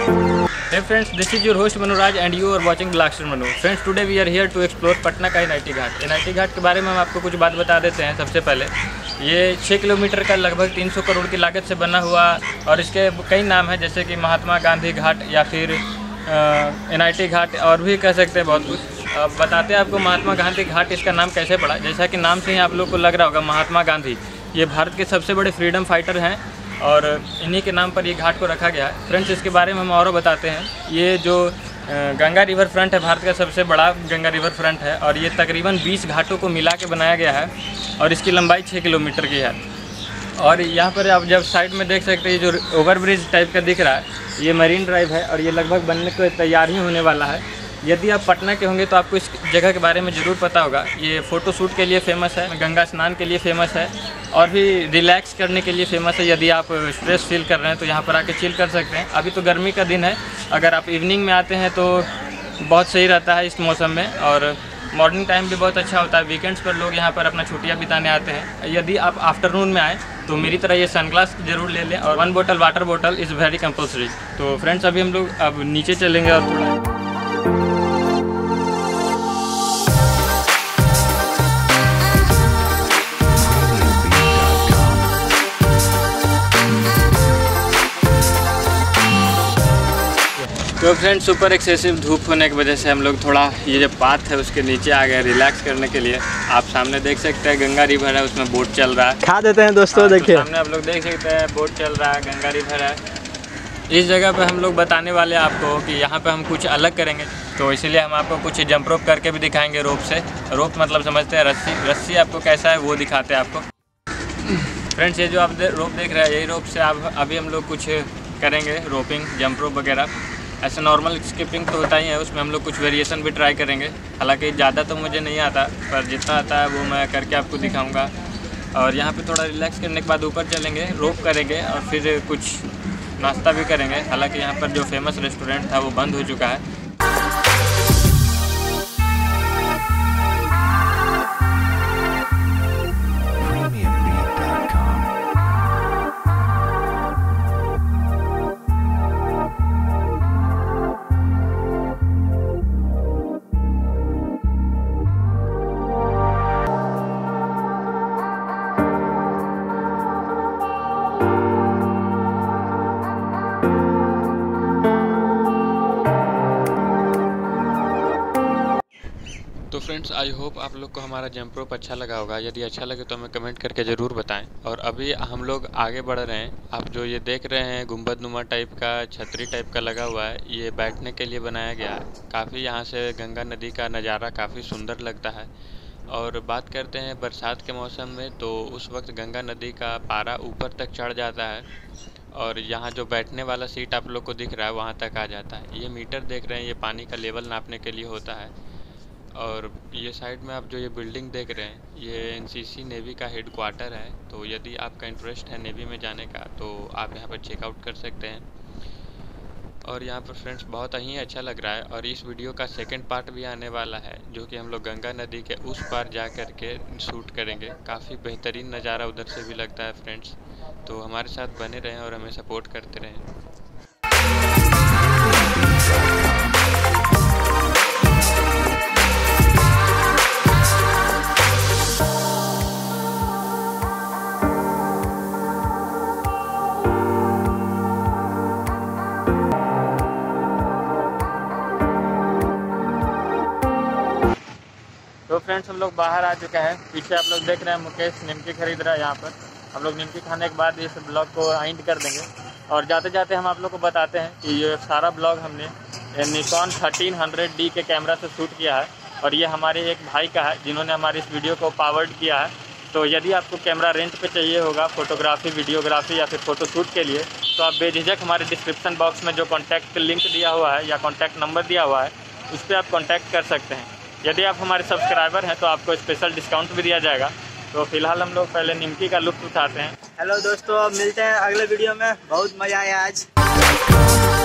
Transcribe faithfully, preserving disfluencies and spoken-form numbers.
Hey friends, this is your host Manuraj and you are watching Blackster Manu. Friends, today we are here to explore Patna का N I T ghat. N I T ghat के बारे में हम आपको कुछ बात बता देते हैं। सबसे पहले ये छः किलोमीटर का लगभग तीन सौ करोड़ की लागत से बना हुआ और इसके कई नाम हैं, जैसे कि महात्मा गांधी घाट या फिर एन आई टी घाट और भी कह सकते हैं बहुत कुछ। अब बताते हैं आपको महात्मा गांधी घाट इसका नाम कैसे पड़ा। जैसा कि नाम से ही आप लोग को लग रहा होगा, महात्मा गांधी ये भारत के सबसे बड़े फ्रीडम फाइटर हैं और इन्हीं के नाम पर ये घाट को रखा गया है। फ्रेंड्स, इसके बारे में हम और बताते हैं। ये जो गंगा रिवर फ्रंट है, भारत का सबसे बड़ा गंगा रिवर फ्रंट है और ये तकरीबन बीस घाटों को मिला के बनाया गया है और इसकी लंबाई छः किलोमीटर की है। और यहाँ पर आप जब साइड में देख सकते हैं, जो ओवर ब्रिज टाइप का दिख रहा है, ये मरीन ड्राइव है और ये लगभग बनने को तैयार ही होने वाला है। यदि आप पटना के होंगे तो आपको इस जगह के बारे में ज़रूर पता होगा। ये फ़ोटो शूट के लिए फेमस है, गंगा स्नान के लिए फेमस है और भी रिलैक्स करने के लिए फेमस है। यदि आप स्ट्रेस फील कर रहे हैं तो यहाँ पर आके चिल कर सकते हैं। अभी तो गर्मी का दिन है, अगर आप इवनिंग में आते हैं तो बहुत सही रहता है इस मौसम में, और मॉर्निंग टाइम भी बहुत अच्छा होता है। वीकेंड्स पर लोग यहाँ पर अपना छुट्टियाँ बिताने आते हैं। यदि आप आफ्टरनून में आएँ तो मेरी तरह ये सनग्लास जरूर ले लें और वन बोतल वाटर बोतल इज़ वेरी कंपल्सरी। तो फ्रेंड्स, अभी हम लोग अब नीचे चलेंगे और थोड़ा तो फ्रेंड्स, सुपर एक्सेसिव धूप होने की वजह से हम लोग थोड़ा ये जो पाथ है उसके नीचे आ गए रिलैक्स करने के लिए। आप सामने देख सकते हैं गंगा रिवर है, उसमें बोट चल रहा है। खा देते हैं दोस्तों, देखिए तो सामने आप लोग देख सकते हैं बोट चल रहा है, गंगा रिवर है। इस जगह पे हम लोग बताने वाले हैं आपको कि यहाँ पे हम कुछ अलग करेंगे, तो इसीलिए हम आपको कुछ जंप रोप करके भी दिखाएंगे। रोप से, रोप मतलब समझते हैं रस्सी, रस्सी आपको कैसा है वो दिखाते हैं आपको। फ्रेंड्स, ये जो आप रोप देख रहे हैं, यही रोप से आप अभी हम लोग कुछ करेंगे, रोपिंग, जंप रोप वगैरह। ऐसे नॉर्मल स्किपिंग तो होता ही है, उसमें हम लोग कुछ वेरिएशन भी ट्राई करेंगे। हालांकि ज़्यादा तो मुझे नहीं आता, पर जितना आता है वो मैं करके आपको दिखाऊंगा। और यहाँ पे थोड़ा रिलैक्स करने के बाद ऊपर चलेंगे, रोप करेंगे और फिर कुछ नाश्ता भी करेंगे। हालांकि यहाँ पर जो फेमस रेस्टोरेंट था वो बंद हो चुका है। तो फ्रेंड्स, आई होप आप लोग को हमारा जंप रोप अच्छा लगा होगा। यदि अच्छा लगे तो हमें कमेंट करके ज़रूर बताएं। और अभी हम लोग आगे बढ़ रहे हैं। आप जो ये देख रहे हैं गुंबद नुमा टाइप का, छतरी टाइप का लगा हुआ है, ये बैठने के लिए बनाया गया है। काफ़ी यहाँ से गंगा नदी का नज़ारा काफ़ी सुंदर लगता है। और बात करते हैं बरसात के मौसम में, तो उस वक्त गंगा नदी का पारा ऊपर तक चढ़ जाता है और यहाँ जो बैठने वाला सीट आप लोग को दिख रहा है वहाँ तक आ जाता है। ये मीटर देख रहे हैं, ये पानी का लेवल नापने के लिए होता है। और ये साइड में आप जो ये बिल्डिंग देख रहे हैं, ये एन सी सी नेवी का हेड क्वार्टर है। तो यदि आपका इंटरेस्ट है नेवी में जाने का तो आप यहाँ पर चेकआउट कर सकते हैं। और यहाँ पर फ्रेंड्स बहुत ही अच्छा लग रहा है। और इस वीडियो का सेकंड पार्ट भी आने वाला है, जो कि हम लोग गंगा नदी के उस पार जा कर के शूट करेंगे। काफ़ी बेहतरीन नज़ारा उधर से भी लगता है फ्रेंड्स। तो हमारे साथ बने रहें और हमें सपोर्ट करते रहें। तो फ्रेंड्स, हम लोग बाहर आ चुके हैं। पीछे आप लोग देख रहे हैं मुकेश निमकी खरीद रहा है। यहाँ पर हम लोग निमकी खाने के बाद इस ब्लॉग को एंड कर देंगे। और जाते जाते हम आप लोग को बताते हैं कि ये सारा ब्लॉग हमने निकॉन थर्टीन हंड्रेड डी के कैमरा से शूट किया है और ये हमारे एक भाई का है जिन्होंने हमारी इस वीडियो को पावर्ड किया है। तो यदि आपको कैमरा रेंट पे चाहिए होगा फोटोग्राफी, वीडियोग्राफी या फिर फ़ोटो शूट के लिए, तो आप बेझिझक हमारे डिस्क्रिप्शन बॉक्स में जो कॉन्टैक्ट लिंक दिया हुआ है या कॉन्टैक्ट नंबर दिया हुआ है उस पर आप कॉन्टैक्ट कर सकते हैं। यदि आप हमारे सब्सक्राइबर हैं तो आपको स्पेशल डिस्काउंट भी दिया जाएगा। तो फिलहाल हम लोग पहले निमकी का लुत्फ उठाते हैं। हेलो दोस्तों, अब मिलते हैं अगले वीडियो में। बहुत मज़ा आया आज।